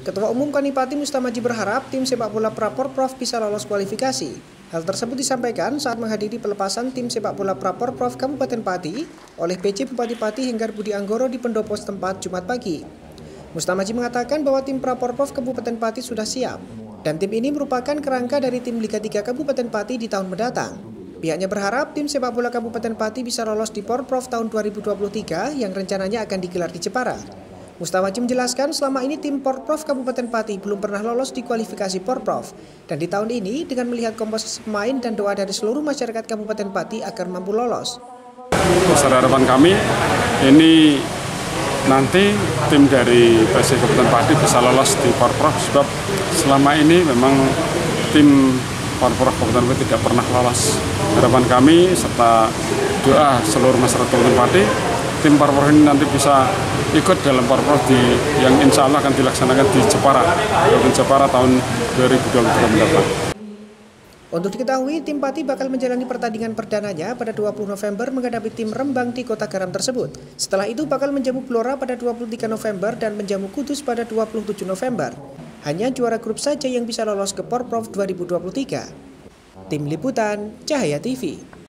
Ketua Umum Kanipati Mustamaji berharap tim sepak bola Praporprov bisa lolos kualifikasi. Hal tersebut disampaikan saat menghadiri pelepasan tim sepak bola Praporprov Kabupaten Pati oleh PJ Bupati Pati Henggar Budi Anggoro di pendopo setempat Jumat pagi. Mustamaji mengatakan bahwa tim Praporprov Kabupaten Pati sudah siap dan tim ini merupakan kerangka dari tim Liga 3 Kabupaten Pati di tahun mendatang. Pihaknya berharap tim sepak bola Kabupaten Pati bisa lolos di Porprov tahun 2023 yang rencananya akan digelar di Jepara. Mustamaji menjelaskan selama ini tim Porprov Kabupaten Pati belum pernah lolos di kualifikasi Porprov. Dan di tahun ini dengan melihat komposisi pemain dan doa dari seluruh masyarakat Kabupaten Pati agar mampu lolos. Besar harapan kami ini nanti tim dari PSSI Kabupaten Pati bisa lolos di Porprov sebab selama ini memang tim Porprov Kabupaten Pati tidak pernah lolos. Harapan kami serta doa seluruh masyarakat Kabupaten Pati, tim Porprov ini nanti bisa ikut dalam Porprov yang insya Allah akan dilaksanakan di Jepara, tahun 2023 mendatang. Untuk diketahui, tim Pati bakal menjalani pertandingan perdananya pada 20 November menghadapi tim Rembang di Kota Garam tersebut. Setelah itu bakal menjamu Blora pada 23 November dan menjamu Kudus pada 27 November. Hanya juara grup saja yang bisa lolos ke Porprov 2023. Tim Liputan, Cahaya TV.